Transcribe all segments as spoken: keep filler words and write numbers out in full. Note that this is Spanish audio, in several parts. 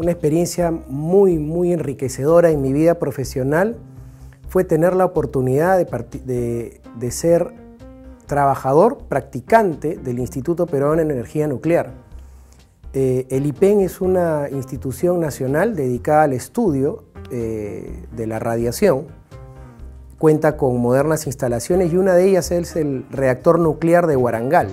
una experiencia muy, muy enriquecedora en mi vida profesional fue tener la oportunidad de, de, de ser trabajador practicante del Instituto Peruano en Energía Nuclear. Eh, el I P E N es una institución nacional dedicada al estudio eh, de la radiación. Cuenta con modernas instalaciones y una de ellas es el reactor nuclear de Huarangal.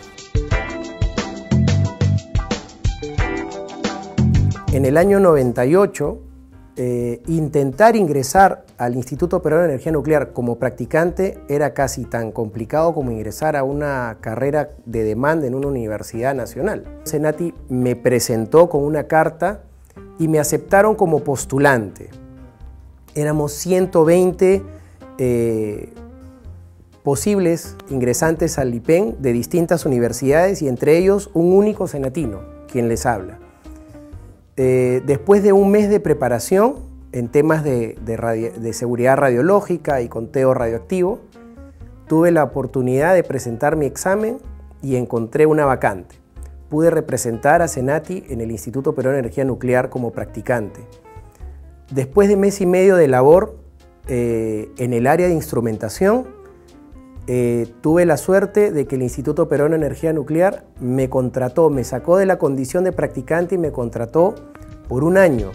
En el año noventa y ocho, eh, intentar ingresar al Instituto Peruano de Energía Nuclear como practicante era casi tan complicado como ingresar a una carrera de demanda en una universidad nacional. Senati me presentó con una carta y me aceptaron como postulante. Éramos ciento veinte eh, posibles ingresantes al I P E N de distintas universidades y entre ellos un único senatino, quien les habla. Eh, después de un mes de preparación en temas de, de, radio, de seguridad radiológica y conteo radioactivo, tuve la oportunidad de presentar mi examen y encontré una vacante. Pude representar a Senati en el Instituto Peruano de Energía Nuclear como practicante. Después de mes y medio de labor eh, en el área de instrumentación, eh, tuve la suerte de que el Instituto Peruano de Energía Nuclear me contrató, me sacó de la condición de practicante y me contrató por un año.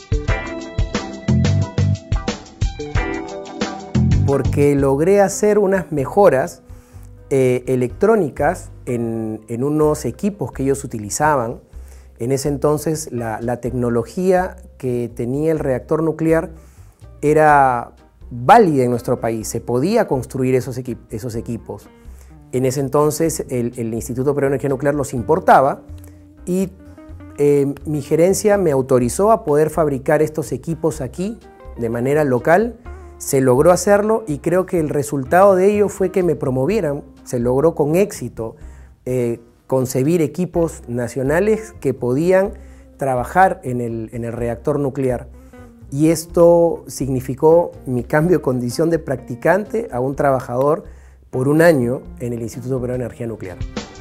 Porque logré hacer unas mejoras eh, electrónicas en, en unos equipos que ellos utilizaban. En ese entonces la, la tecnología que tenía el reactor nuclear era válida en nuestro país, se podía construir esos, equip esos equipos. En ese entonces el, el Instituto Peruano de Energía Nuclear los importaba y eh, mi gerencia me autorizó a poder fabricar estos equipos aquí de manera local. Se logró hacerlo y creo que el resultado de ello fue que me promovieran. Se logró con éxito eh, concebir equipos nacionales que podían trabajar en el, en el reactor nuclear. Y esto significó mi cambio de condición de practicante a un trabajador por un año en el Instituto Peruano de Energía Nuclear.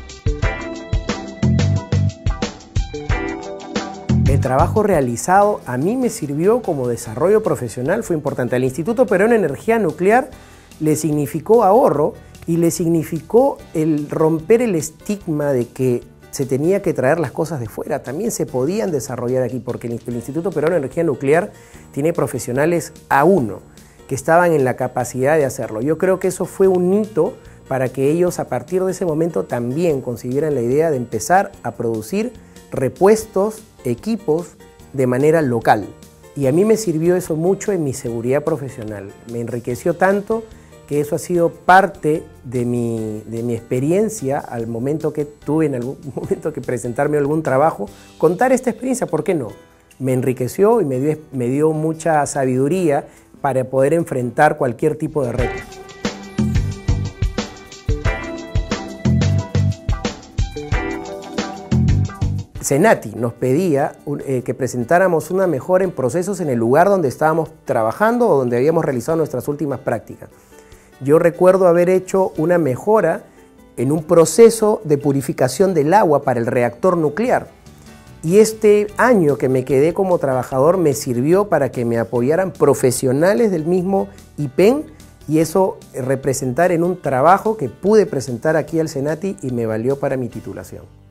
El trabajo realizado a mí me sirvió como desarrollo profesional, fue importante. Al Instituto Peruano de Energía Nuclear le significó ahorro y le significó el romper el estigma de que se tenía que traer las cosas de fuera, también se podían desarrollar aquí, porque el Instituto Peruano de Energía Nuclear tiene profesionales A uno que estaban en la capacidad de hacerlo. Yo creo que eso fue un hito para que ellos a partir de ese momento también concibieran la idea de empezar a producir repuestos, equipos de manera local. Y a mí me sirvió eso mucho en mi seguridad profesional, me enriqueció tanto que eso ha sido parte de mi, de mi experiencia al momento que tuve en algún momento que presentarme algún trabajo, contar esta experiencia, ¿por qué no? Me enriqueció y me dio, me dio mucha sabiduría para poder enfrentar cualquier tipo de reto. Senati nos pedía eh, que presentáramos una mejora en procesos en el lugar donde estábamos trabajando o donde habíamos realizado nuestras últimas prácticas. Yo recuerdo haber hecho una mejora en un proceso de purificación del agua para el reactor nuclear. Y este año que me quedé como trabajador me sirvió para que me apoyaran profesionales del mismo I P E N y eso representar en un trabajo que pude presentar aquí al Senati y me valió para mi titulación.